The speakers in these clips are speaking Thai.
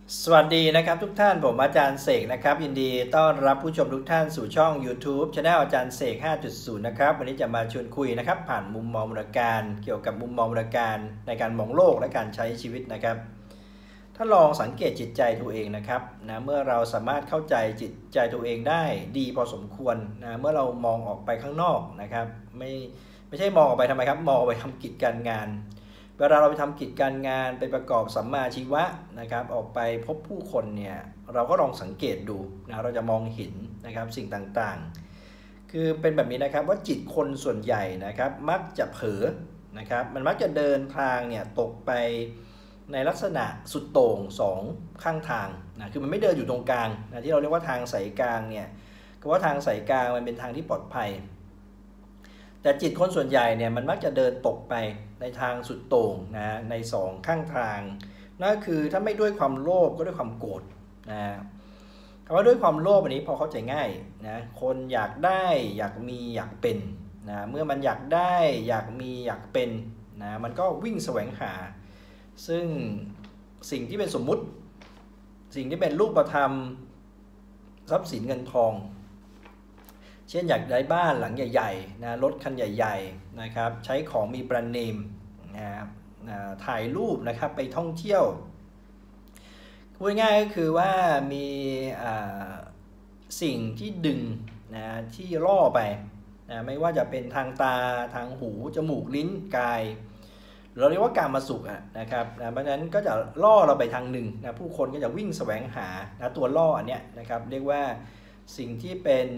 สวัสดีนะครับทุกท่านผมอาจารย์เสกนะครับยินดีต้อนรับผู้ชมทุกท่านสู่ช่อง YouTube Channel อาจารย์เสก 5.0 นะครับวันนี้จะมาชวนคุยนะครับผ่านมุมมองมูลการเกี่ยวกับมุมมองมูลการในการมองโลกและการใช้ชีวิตนะครับถ้าลองสังเกตจิตใจตัวเองนะครับนะเมื่อเราสามารถเข้าใจจิตใจตัวเองได้ดีพอสมควรนะเมื่อเรามองออกไปข้างนอกนะครับไม่ใช่มองออกไปทำไมครับมองออกไปทำกิจการงานเวลาเราไปทำกิจการงานไปประกอบสัมมาชีวะนะครับออกไปพบผู้คนเนี่ยเราก็ลองสังเกตดูนะเราจะมองเห็นนะครับสิ่งต่างๆคือเป็นแบบนี้นะครับว่าจิตคนส่วนใหญ่นะครับมักจะเผลอนะครับมันมักจะเดินทางเนี่ยตกไปในลักษณะสุดโต่งสองข้างทางนะคือมันไม่เดินอยู่ตรงกลางนะที่เราเรียกว่าทางสายกลางเนี่ยก็ว่าทางสายกลางมันเป็นทางที่ปลอดภัยแต่จิตคนส่วนใหญ่เนี่ยมันมักจะเดินตกไปในทางสุดโต่งนะในสองข้างทางนั่นคือถ้าไม่ด้วยความโลภก็ด้วยความโกรธนะคำว่าด้วยความโลภอันนี้พอเข้าใจง่ายนะคนอยากได้อยากมีอยากเป็นนะเมื่อมันอยากได้อยากมีอยากเป็นนะมันก็วิ่งแสวงหาซึ่งสิ่งที่เป็นสมมุติสิ่งที่เป็นรูปธรรมทรัพย์สินเงินทองเช่นอยากได้บ้านหลังใหญ่ๆนะรถคันใหญ่ๆนะครับใช้ของมีแบรนด์เนมนะครับถ่ายรูปนะครับไปท่องเที่ยวพูดง่ายก็คือว่ามีสิ่งที่ดึงนะที่ล่อไปนะไม่ว่าจะเป็นทางตาทางหูจมูกลิ้นกายเราเรียกว่ากามสุขนะครับนะเพราะฉะนั้นก็จะล่อเราไปทางหนึ่งนะผู้คนก็จะวิ่งแสวงหานะตัวล่ออันเนี้ยนะครับเรียกว่าสิ่งที่เป็น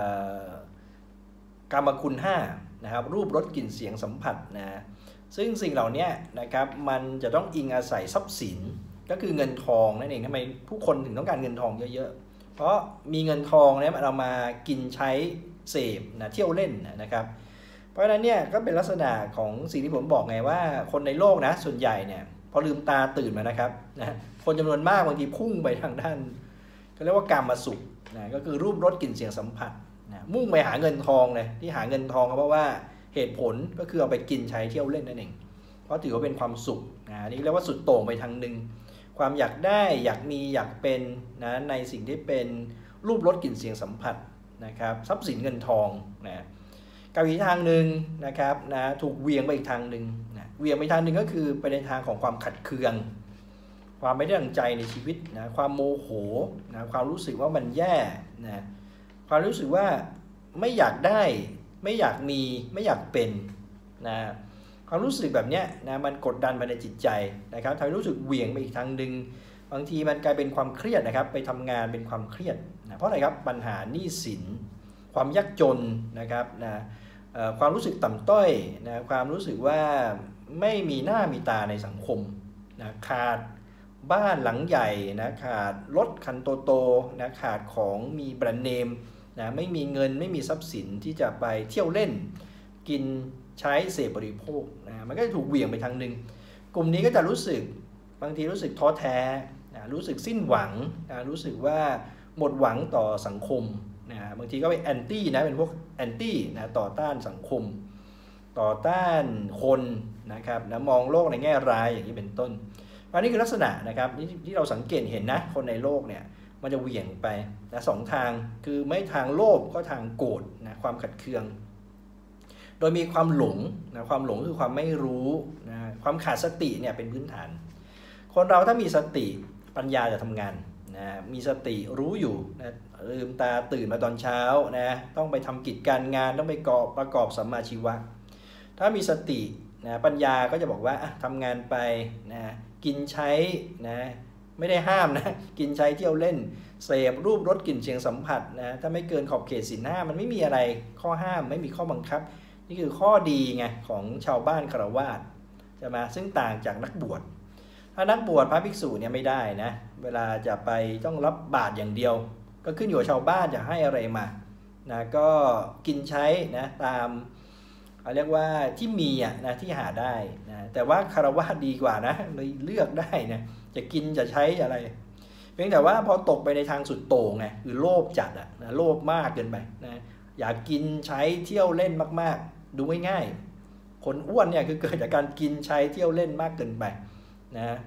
กามคุณ5นะครับรูปรสกลิ่นเสียงสัมผัสนะซึ่งสิ่งเหล่านี้นะครับมันจะต้องอิงอาศัยทรัพย์สินก็คือเงินทองนั่นเองทำไมผู้คนถึงต้องการเงินทองเยอะๆเพราะมีเงินทองเนี่ยเรามากินใช้เสพนะเที่ยวเล่นนะครับเพราะฉะนั้นเนี่ยก็เป็นลักษณะของสิ่งที่ผมบอกไงว่าคนในโลกนะส่วนใหญ่เนี่ยพอลืมตาตื่นมานะครับนะคนจำนวนมากบางทีพุ่งไปทางด้านก็เรียกว่ากามสุขนะก็คือรูปรสกลิ่นเสียงสัมผัสนะมุ่งไปหาเงินทองเลยที่หาเงินทองเพราะว่าเหตุผลก็คือเอาไปกินใช้เที่ยวเล่นนั่นเองเพราะถือว่าเป็นความสุขนะนี่เรียกว่าสุดโต่งไปทางหนึ่งความอยากได้อยากมีอยากเป็นนะในสิ่งที่เป็นรูปรสกลิ่นเสียงสัมผัสนะครับทรัพย์สินเงินทองนะกับอีกทางหนึ่งนะครับนะถูกเวียงไปอีกทางหนึ่งนะเวียงไปทางหนึ่งก็คือไปในทางของความขัดเคืองความไม่ได้ดังใจในชีวิตนะความโมโหนะความรู้สึกว่ามันแย่นะความรู้สึกว่าไม่อยากได้ไม่อยากมีไม่อยากเป็นนะความรู้สึกแบบนี้นะมันกดดันมาในจิตใจนะครับทำให้รู้สึกเหวี่ยงไปอีกทางหนึ่งบางทีมันกลายเป็นความเครียดนะครับไปทำงานเป็นความเครียดนะเพราะอะไรครับปัญหาหนี้สินความยากจนนะครับนะความรู้สึกต่ำต้อยนะความรู้สึกว่าไม่มีหน้ามีตาในสังคมนะขาดบ้านหลังใหญ่นะขาดรถคันโตๆนะขาดของมีแบรนด์เนมนะไม่มีเงินไม่มีทรัพย์สินที่จะไปเที่ยวเล่นกินใช้เสพบริโภคนะมันก็จะถูกเหวี่ยงไปทางหนึ่งกลุ่มนี้ก็จะรู้สึกบางทีรู้สึกท้อแท้นะรู้สึกสิ้นหวังนะรู้สึกว่าหมดหวังต่อสังคมนะบางทีก็เป็นแอนตี้นะเป็นพวกแอนตี้นะต่อต้านสังคมต่อต้านคนนะครับนะมองโลกในแง่ร้ายอย่างนี้เป็นต้นอันนี้คือลักษณะนะครับที่เราสังเกตเห็นนะคนในโลกเนี่ยมันจะเหวี่ยงไปนะสองทางคือไม่ทางโลภก็ทางโกรธนะความขัดเคืองโดยมีความหลงนะความหลงคือความไม่รู้นะความขาดสติเนี่ยเป็นพื้นฐานคนเราถ้ามีสติปัญญาจะทำงานนะมีสติรู้อยู่นะลืมตาตื่นมาตอนเช้านะต้องไปทำกิจการงานต้องไปประกอบสัมมาชีวะถ้ามีสตินะปัญญาก็จะบอกว่าทำงานไปนะกินใช้นะไม่ได้ห้ามนะกินใช้เที่ยวเล่นเสพรูปรสกลิ่นเสียงสัมผัสนะถ้าไม่เกินขอบเขตศีล 5มันไม่มีอะไรข้อห้ามไม่มีข้อบังคับนี่คือข้อดีไงของชาวบ้านฆราวาสใช่ไหมซึ่งต่างจากนักบวชถ้านักบวชพระภิกษุเนี่ยไม่ได้นะเวลาจะไปต้องรับบาตรอย่างเดียวก็ขึ้นอยู่กับชาวบ้านจะให้อะไรมานะก็กินใช้นะตามเรียกว่าที่มีนะที่หาได้นะแต่ว่าฆราวาสดีกว่านะเลยเลือกได้นะจะกินจะใช้อะไรเพียงแต่ว่าพอตกไปในทางสุดโต่งไงคือโลภจัดนะโลภมากเกินไปนะอยากกินใช้เที่ยวเล่นมากๆดูง่ายๆคนอ้วนเนี่ยคือเกิดจากการกินใช้เที่ยวเล่นมากเกินไปนะ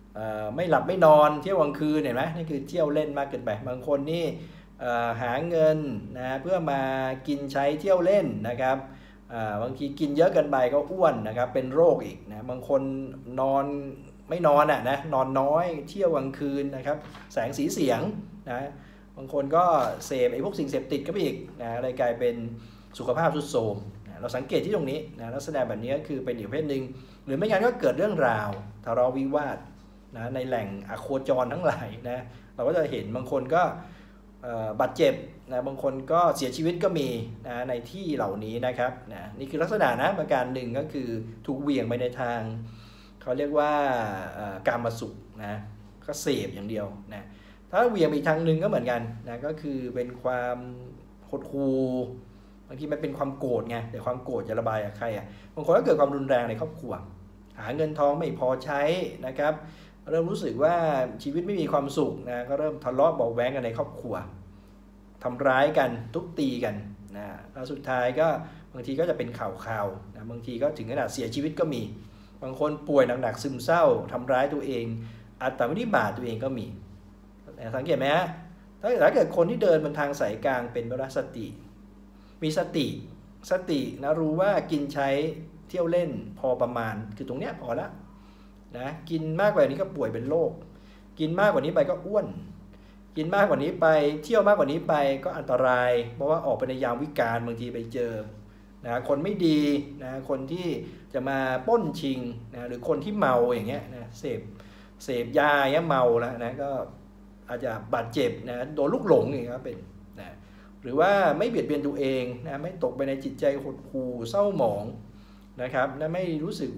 ไม่หลับไม่นอนเที่ยวกลางคืนเห็นไหมนี่คือเที่ยวเล่นมากเกินไปบางคนนี่หาเงินนะเพื่อมากินใช้เที่ยวเล่นนะครับบางทีกินเยอะเกินไปก็อ้วนนะครับเป็นโรคอีกนะบางคนนอนไม่นอนนะนอนน้อยเที่ยวกลางคืนนะครับแสงสีเสียงนะบางคนก็เสพพวกสิ่งเสพติดก็ไปอีกนะอะไรกลายเป็นสุขภาพทรุดโทรมนะเราสังเกตที่ตรงนี้นะลักษณะแบบนี้ก็คือเป็นอีกประเภทหนึ่งหรือไม่งั้นก็เกิดเรื่องราวทะเลาะวิวาทนะในแหล่งอโคจรทั้งหลายนะเราก็จะเห็นบางคนก็บาดเจ็บนะบางคนก็เสียชีวิตก็มีนะในที่เหล่านี้นะครับนะนี่คือลักษณะนะประการหนึ่งก็คือถูกเหวี่ยงไปในทางเขาเรียกว่าการมาสุขนะก็เสพอย่างเดียวนะถ้าเหวี่ยงอีกทางหนึ่งก็เหมือนกันนะก็คือเป็นความหดหู่บางทีมันเป็นความโกรธไงแต่ความโกรธจะระบายกับใครอ่ะบางคนก็เกิดความรุนแรงในครอบครัวหาเงินทองไม่พอใช้นะครับเริ่มรู้สึกว่าชีวิตไม่มีความสุขนะก็เริ่มทะเลาะเบาแว้งกันในครอบครัวทำร้ายกันทุบตีกันนะแล้วสุดท้ายก็บางทีก็จะเป็นข่าวนะบางทีก็ถึงขนาดเสียชีวิตก็มีบางคนป่วยหนักๆซึมเศร้าทำร้ายตัวเองอัตวินิบาตตัวเองก็มีสังเกตไหมฮะถ้าเกิดคนที่เดินบนทางสายกลางเป็นวรสติมีสตินะรู้ว่ากินใช้เที่ยวเล่นพอประมาณคือตรงเนี้ยพอละนะกินมากกว่านี้ก็ป่วยเป็นโรคกินมากกว่านี้ไปก็อ้วนกินมากกว่านี้ไปเที่ยวมากกว่านี้ไปก็อันตรายเพราะว่าออกไปในยามวิกาลบางทีไปเจอนะคนไม่ดีนะคนที่จะมาปล้นชิงนะหรือคนที่เมาอย่างเงี้ยนะเสพยาอย่างเงี้ยเมาแล้วนะก็อาจจะบาดเจ็บนะโดนลูกหลงอย่างเงี้ยเป็นนะหรือว่าไม่เบียดเบียนตัวเองนะไม่ตกไปในจิตใจหดหู่เศร้าหมองนะครับนะไม่รู้สึก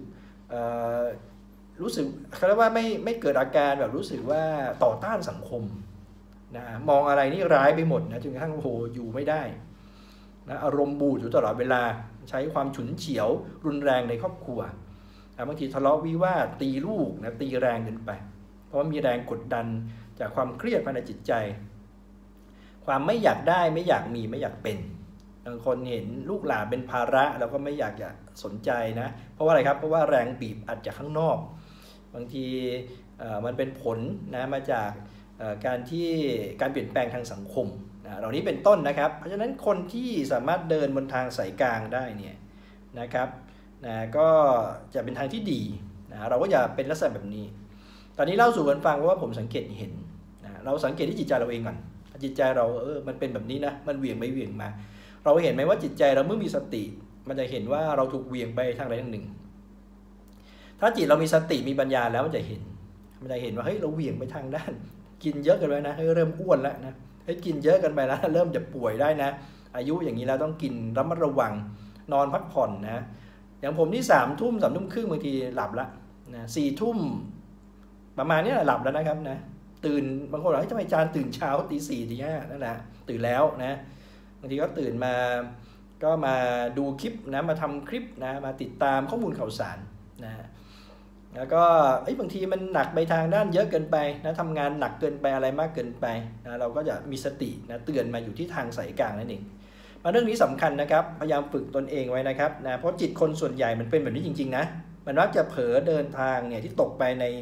เขาเรียกว่าไม่เกิดอาการแบบรู้สึกว่าต่อต้านสังคมนะมองอะไรนี่ร้ายไปหมดนะจนกระทั่งโอ้โหอยู่ไม่ได้นะอารมณ์บูดอยู่ตลอดเวลาใช้ความฉุนเฉียวรุนแรงในครอบครัวบางทีทะเลาะวิวาทตีลูกนะตีแรงเกินไปเพราะว่ามีแรงกดดันจากความเครียดภายในจิตใจความไม่อยากได้ไม่อยากมีไม่อยากเป็นบางคนเห็นลูกหลานเป็นภาระแล้วก็ไม่อยากจะสนใจนะเพราะว่าอะไรครับเพราะว่าแรงบีบอัดจากข้างนอกบางทีมันเป็นผลนะมาจากการเปลี่ยนแปลงทางสังคมนะเหล่านี้เป็นต้นนะครับเพราะฉะนั้นคนที่สามารถเดินบนทางสายกลางได้เนี่ยนะครับนะก็จะเป็นทางที่ดีนะเราก็อย่าเป็นลักษณะแบบนี้ตอนนี้เล่าสู่กันฟังว่าผมสังเกตเห็นนะเราสังเกตที่จิตใจเราเองก่อนจิตใจเรามันเป็นแบบนี้นะมันเหวี่ยงไปเหวี่ยงมาเราเห็นไหมว่าจิตใจเราเมื่อมีสติมันจะเห็นว่าเราถูกเหวี่ยงไปทางใดทางหนึ่งถ้าจิตเรามีสติมีปัญญาแล้วมันจะเห็นว่าเฮ้ยเราเหวี่ยงไปทางด้านกินเยอะเกินไปนะเริ่มอ้วนแล้วนะกินเยอะเกินไปแล้วเริ่มจะป่วยได้นะอายุอย่างนี้แล้วต้องกินระมัดระวังนอนพักผ่อนนะอย่างผมนี่3 ทุ่มครึ่งบางทีหลับละนะ4 ทุ่มประมาณนี้หลับแล้วนะครับนะตื่นบางคนบอกทำไมอาจารย์ตื่นเช้าตี 4 ตี 5นั่นแหละตื่นแล้วนะบางทีก็ตื่นมาก็มาดูคลิปนะมาทำคลิปนะมาติดตามข้อมูลข่าวสารนะแล้วก็บางทีมันหนักไปทางด้านเยอะเกินไปนะทำงานหนักเกินไปอะไรมากเกินไปนะเราก็จะมีสตินะเตือนมาอยู่ที่ทางสายกลางนั่นเองเรื่องนี้สำคัญนะครับพยายามฝึกตนเองไว้นะครับนะเพราะจิตคนส่วนใหญ่มันเป็นแบบนี้จริงๆนะมันมักจะเผลอเดินทางเนี่ยที่ตกไปใน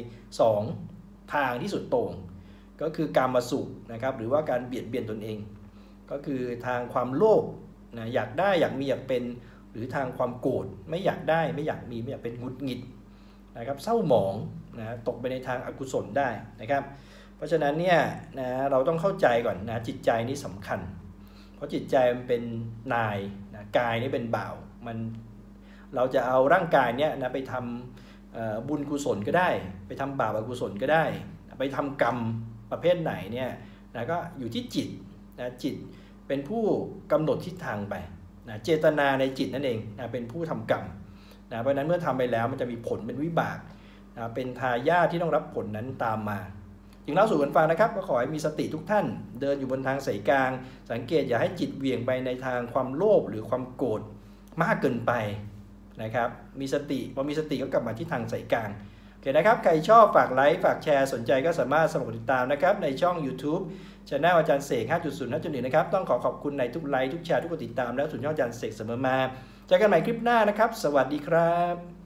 2 ทางที่สุดโต่งก็คือกามสุขนะครับหรือว่าการเบียดเบียนตนเองก็คือทางความโลภนะอยากได้อยากมีอยากเป็นหรือทางความโกรธไม่อยากได้ไม่อยากมีไม่อยากเป็นหงุดหงิดนะครับเศร้าหมองนะตกไปในทางอกุศลได้นะครับเพราะฉะนั้นเนี่ยนะเราต้องเข้าใจก่อนนะจิตใจนี่สำคัญเพราะจิตใจมันเป็นนายนะกายนี่เป็นบ่าวเราจะเอาร่างกายเนี่ยนะไปทำบุญกุศลก็ได้ไปทำบาปอกุศลก็ได้ไปทำกรรมประเภทไหนเนี่ยนะก็อยู่ที่จิตนะจิตเป็นผู้กำหนดทิศทางไปนะเจตนาในจิตนั่นเองนะเป็นผู้ทำกรรมนะเพราะนั้นเมื่อทำไปแล้วมันจะมีผลเป็นวิบากนะเป็นทายาทที่ต้องรับผลนั้นตามมาจึงเล่าสู่กันฟังนะครับก็ขอให้มีสติทุกท่านเดินอยู่บนทางสายกลางสังเกตอย่าให้จิตเหวี่ยงไปในทางความโลภหรือความโกรธมากเกินไปนะครับมีสติพอมีสติก็กลับมาที่ทางสายกลางโอเคนะครับใครชอบฝากไลค์ฝากแชร์สนใจก็สามารถสมัครติดตามนะครับในช่อง YouTube Channel อาจารย์เสก 5.0 5.1 นะครับต้องขอบคุณในทุกไลค์ทุกแชร์ทุกกดติดตามและสุดยอดอาจารย์เสกเสมอมาเจอกันใหม่คลิปหน้านะครับสวัสดีครับ